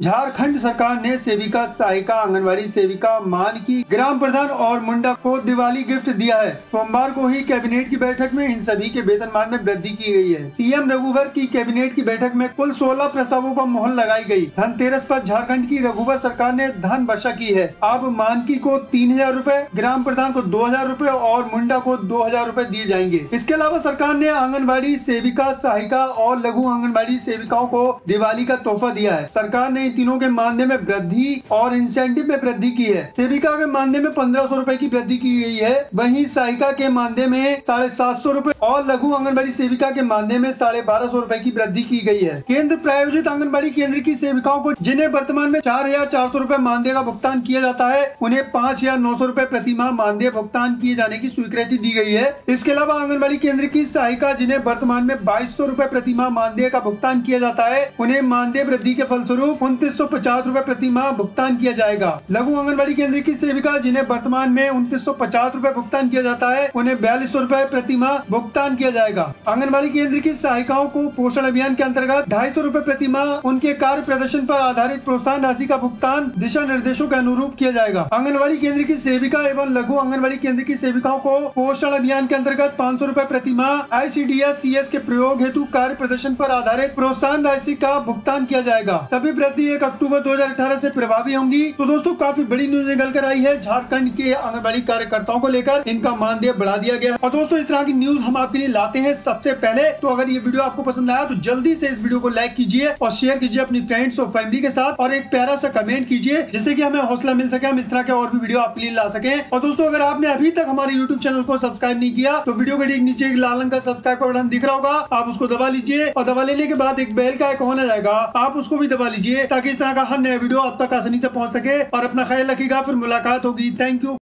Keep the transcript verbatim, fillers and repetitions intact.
झारखंड सरकार ने सेविका, सहायिका, आंगनबाड़ी सेविका, मानकी, ग्राम प्रधान और मुंडा को दिवाली गिफ्ट दिया है। सोमवार को ही कैबिनेट की बैठक में इन सभी के वेतनमान में वृद्धि की गई है। सीएम रघुवर की कैबिनेट की बैठक में कुल सोलह प्रस्तावों पर मोहर लगाई गई। धनतेरस पर झारखंड की रघुवर सरकार ने धन वर्षा की है। अब मानकी को तीन हजार रूपए, ग्राम प्रधान को दो हजार रूपए और मुंडा को दो हजार रूपए दिए जाएंगे। इसके अलावा सरकार ने आंगनबाड़ी सेविका, सहायिका और लघु आंगनबाड़ी सेविकाओं को दिवाली का तोहफा दिया है। सरकार ने इन तीनों के मानदेय में वृद्धि और इंसेंटिव में वृद्धि की है। सेविका के मानदेय में पंद्रह सौ रूपए की वृद्धि की गई है। वहीं सहायिका के मानदेय में साढ़े सात सौ रूपए और लघु आंगनबाड़ी सेविका के मानदेय में साढ़े बारह सौ रूपए की वृद्धि की गई है। केंद्र प्रायोजित आंगनबाड़ी केंद्र की सेविकाओं को, जिन्हें वर्तमान में चार हजार चार सौ रूपए मानदेय का भुगतान किया जाता है, उन्हें पाँच हजार नौ सौ रूपए प्रति माह मानदेय भुगतान किए जाने की स्वीकृति दी गई है। इसके अलावा आंगनबाड़ी केंद्र की सहायिका, जिन्हें वर्तमान में बाईस सौ रूपए प्रति माह मानदेय का भुगतान किया जाता है, उन्हें मानदेय वृद्धि के फलस्वरूप उनतीस सौ पचास रूपए प्रति माह भुगतान किया जाएगा। लघु आंगनबाड़ी केंद्र की सेविका, जिन्हें वर्तमान में उनतीस सौ पचास रूपए भुगतान किया जाता है, उन्हें बयालीस सौ रूपए प्रति माह भुगतान किया जाएगा। आंगनबाड़ी केंद्र की सहायिकाओं को पोषण अभियान के अंतर्गत ढाई सौ रूपए प्रति माह उनके कार्य प्रदर्शन पर आधारित प्रोत्साहन राशि का भुगतान दिशा निर्देशों के अनुरूप किया जाएगा। आंगनबाड़ी केंद्र की सेविका एवं लघु आंगनबाड़ी केंद्र की सेविकाओं को पोषण अभियान के अंतर्गत पाँच सौ रूपए प्रति माह I C D S C S के प्रयोग हेतु कार्य प्रदर्शन पर आधारित प्रोत्साहन राशि का भुगतान किया जाएगा। सभी वृद्धि एक अक्टूबर दो हजार अठारह से प्रभावी होंगी। तो दोस्तों, काफी बड़ी न्यूज निकल कर आई है झारखंड के आंगनबाड़ी कार्यकर्ताओं को लेकर। इनका मानदेय बढ़ा दिया गया। और दोस्तों, इस तरह की न्यूज हम आपके लिए लाते हैं सबसे पहले। तो अगर ये वीडियो आपको पसंद आया तो जल्दी से इस वीडियो को लाइक कीजिए और शेयर कीजिए अपनी फ्रेंड्स और फैमिली के साथ, और एक प्यारा सा कमेंट कीजिए, जिससे कि हमें हौसला मिल सके, हम इस तरह के और भी वीडियो आपके लिए ला सके। और दोस्तों, अगर आपने अभी तक हमारे यूट्यूब चैनल को सब्सक्राइब नहीं किया तो वीडियो के ठीक नीचे एक लाल रंग का सब्सक्राइब का बटन दिख रहा होगा, आप उसको दबा लीजिए। और दबा लेने के बाद एक बेल का आइकॉन आ जाएगा, आप उसको भी दबा लीजिए, ताकि इस तरह का हर नया वीडियो आप तक आसानी से पहुंच सके। और अपना ख्याल रखिएगा, फिर मुलाकात होगी। Thank you.